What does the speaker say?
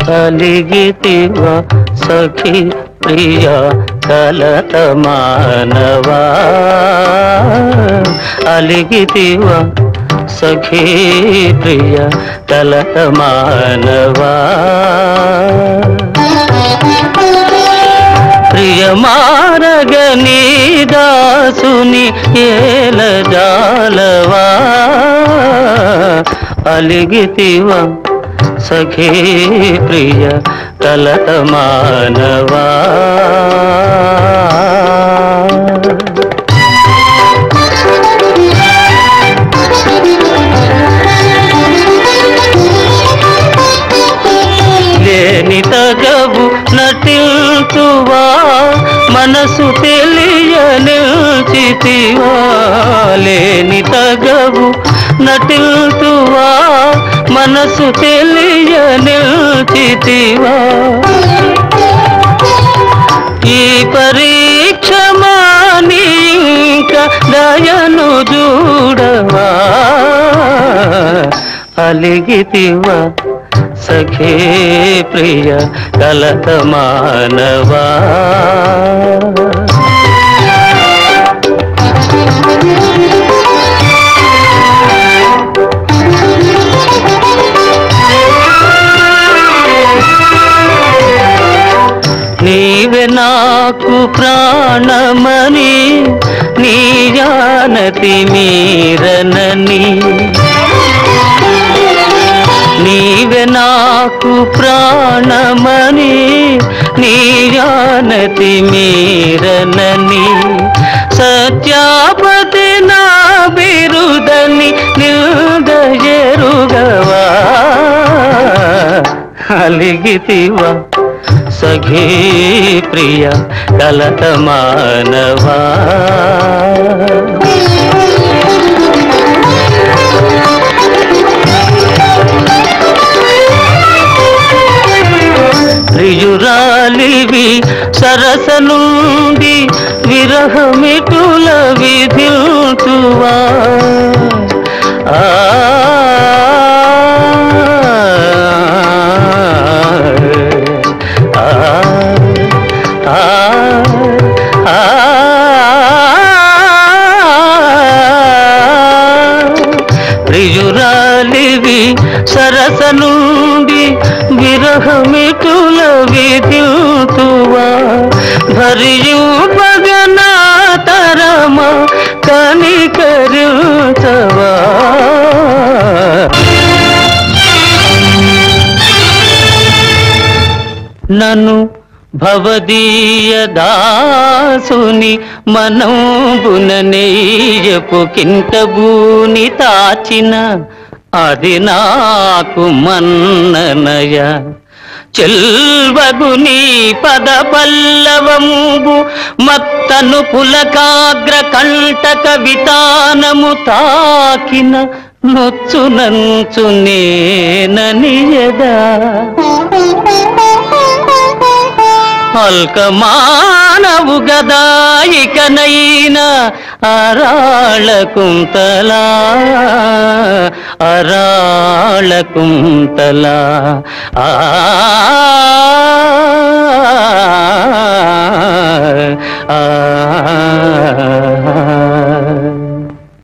అలిగితివ సఖి ప్రియ కలత మానవా అలిగితివ సఖీ ప్రియ కలత మానవా ప్రియ మారగని దాసుని ఏల జాలవా అలిగితివ సఖీ ప్రియ కలత మానవా లేని తగవు నటిల్తువా మనసు తెలియ నిల్చితివా లేని తగవు నటిల్తువా మనసు తెలియ నిల్చితివా ఈ పరీక్ష మాని ఇంకా దయను చూడవా అలిగితివా సఖీ ప్రియ కలత మానవా నీవే నాకు ప్రాణమని నీ జానతి మీరనని నీవే నాకు ప్రాణమని నీ జానతి మీరనని సత్యాపతి నా బిరుదని నిల్దయరుగవా అలిగితివా సఖీ ప్రియ కలత మానవా ప్రియురాలివి సరస నుండి విరహమిటుల విధిల్తువా ప్రియురాలివి సరస నుండి విరహమిటుల విధిల్తువా భరింపగనా తరమ కనికరించవా నన్ను భవదీయ దాసుని మనంబున నెయ్యపు కింటబూని తాచిన అది నాకు మన్ననయ చెల్వగుని పద పల్లవముగు మత్తను పులకాగ్ర కంటక వితానము తాకిన నొచ్చునంచు నేననియదా అల్కమానవు గదాయికనైనా అరాళ కుంతలా అరాళ కుంతలా ఆ